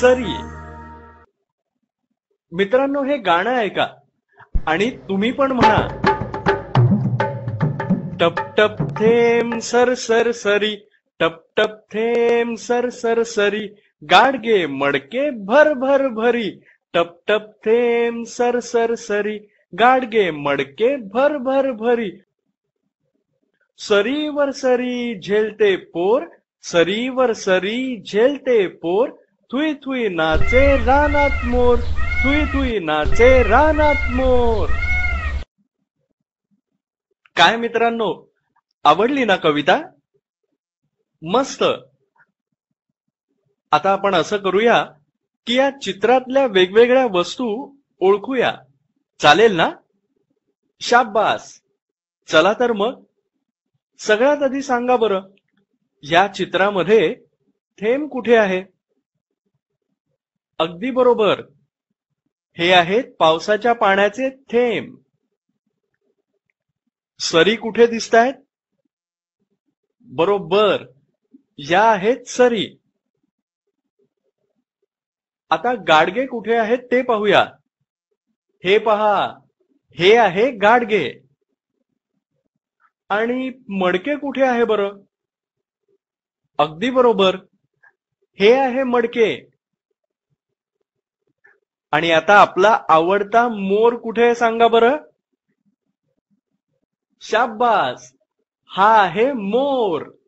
सरी. मित्रांनो, हे गाणं ऐका आणि तुम्ही पण म्हणा, टप टप थेंब सर सर सरी, टप टप थेंब सर सर सरी, गाडगे मडके भर भर भरी, टप टप थेंब सर सर सरी, गाडगे मडके भर भर भरी. सरीवर सरी झेलते पोर, सरीवर सरी झेलते पोर, थुई थुई नाचे रानात मोर, थुई थुई नाचे रानात मोर. काय मित्रांनो, आवडली ना कविता? मस्त. आता आपण असं करूया की या चित्रातल्या वेगवेगळ्या वस्तू ओळखूया. चालेल ना? शाब्बास. चला तर मग, सगळ्यात आधी सांगा बरं, या चित्रामध्ये थेंब कुठे आहे? अगदी बरोबर, हे आहेत पावसाच्या पाण्याचे थेंब. सरी कुठे दिसतायत? बरोबर, या आहेत सरी. आता गाडगे कुठे आहेत ते पाहूया. हे पहा, हे आहे गाडगे. आणि मडके कुठे आहे बरं? अगदी बरोबर, हे आहे मडके. आणि आता आपला आवडता मोर कुठे आहे सांगा बरं? शाब्बास, हा आहे मोर.